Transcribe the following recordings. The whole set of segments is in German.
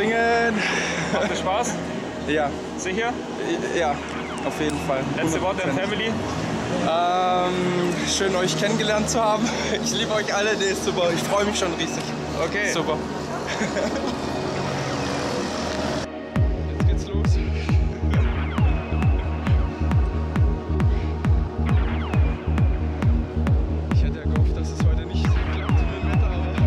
Schwingen. Macht dir Spaß? Ja. Sicher? Ja, auf jeden Fall. Letzte Worte an Family? Schön euch kennengelernt zu haben. Ich liebe euch alle, der ist super. Ich freue mich schon riesig. Okay. Super. Jetzt geht's los. Ich hätte ja gehofft, dass es heute nicht klappt mit dem Wetter,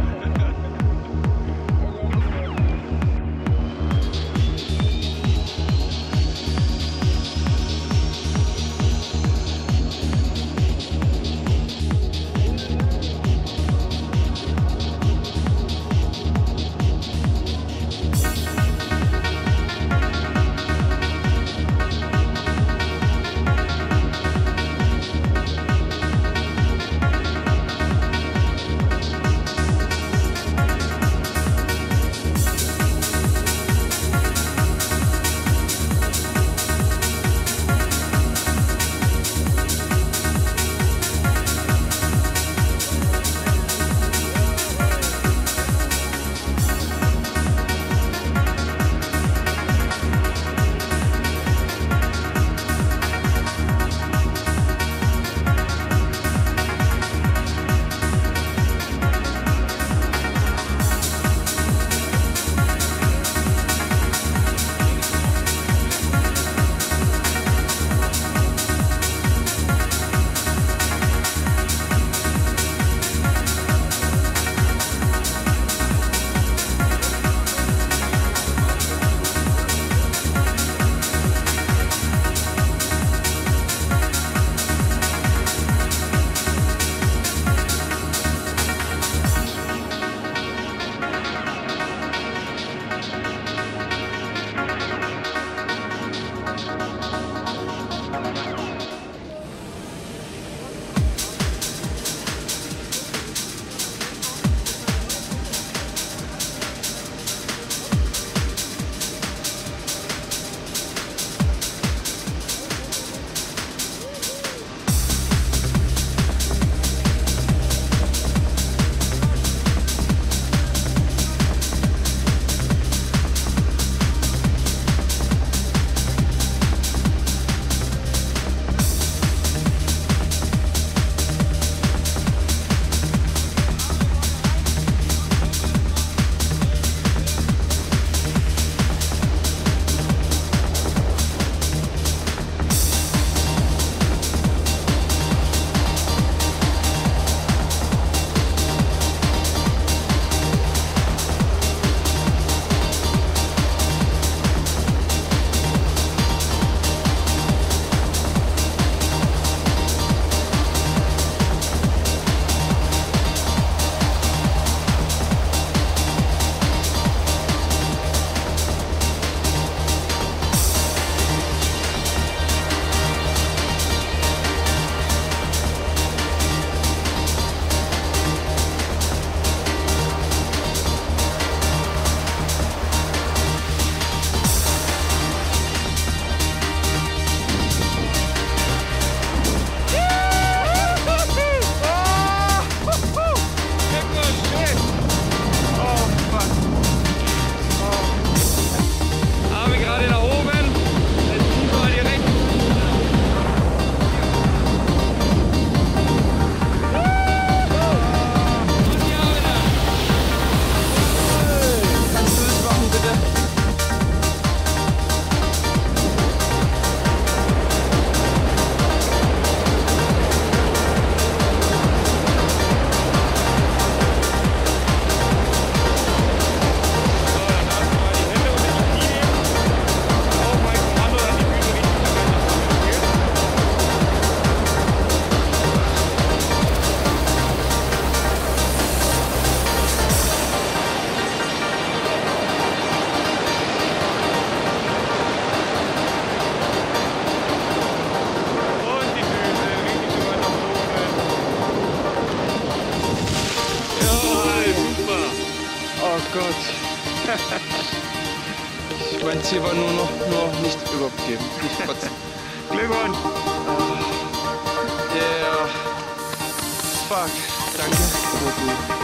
Mein Ziel war nur nicht überhaupt geben, nicht kotzen. Glückwunsch! Yeah. Fuck, danke.